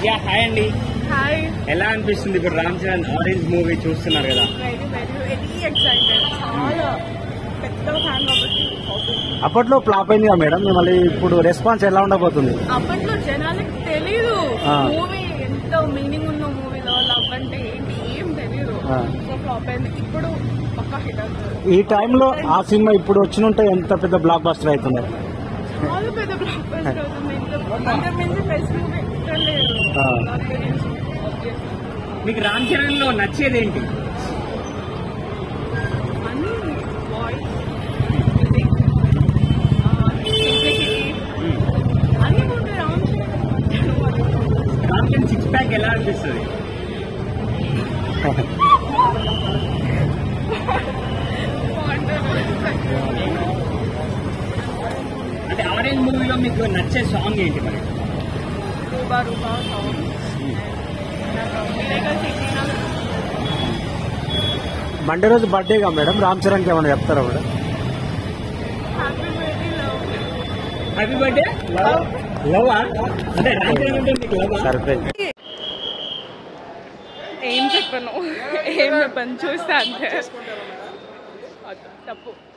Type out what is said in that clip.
Yeah hi అండి. Hi. ఎలా అనిపిస్తుంది ఇప్పుడు రామ్ చరణ్ ఆరెంజ్ మూవీ చూస్తున్నారు కదా? Very very very excited. చాలా పెద్ద ఫ్యాన్ కాబట్టి. అప్పట్లో ఫ్లాప్ అయింది కదా మేడం, మళ్ళీ ఇప్పుడు రెస్పాన్స్ ఎలా ఉండబోతుంది? అప్పట్లో జనాలకు తెలీదు మూవీ ఎంత మీనింగ్ ఉన్న మూవీలో లవ్ అంటే ఏంటి ఏం తెలీదు. సో ఫ్లాప్ అయింది. ఇప్పుడు పక్కా హిట్ అవుతుంది. ఈ టైంలో ఆ సినిమా ఇప్పుడు వచ్చినుంటే ఎంత పెద్ద బ్లాక్ బస్టర్ అవుతుంది? చాలా పెద్ద బ్లాక్ బస్టర్ అవుతుంది. అంతకుమించి బెస్ట్ మూవీ ఎక్కడ లేదు. మీకు రామ్ చరణ్ లో నచ్చేది ఏంటి? అన్ని వాయిస్ మ్యూజిక్ సింప్లిసిటీ అన్ని ఉంటాయి. రామ్ చరణ్ సిక్స్ ప్యాక్ ఎలా అనిపిస్తుంది? అంటే ఆరెంజ్ మూవీలో మీకు నచ్చే సాంగ్ ఏంటి మరి? రూబా రూబా సాంగ్. మండే రోజు బర్త్డేగా మేడం, రామ్ చరణ్ కి ఏమైనా చెప్తారా మేడం? Happy birthday. లవ్ అంటే రామ్ చరణ్ అంటే మీకు లవ్? సర్ప్రైజ్. ఏం చెప్పను చూస్తా అంతే. తప్పు.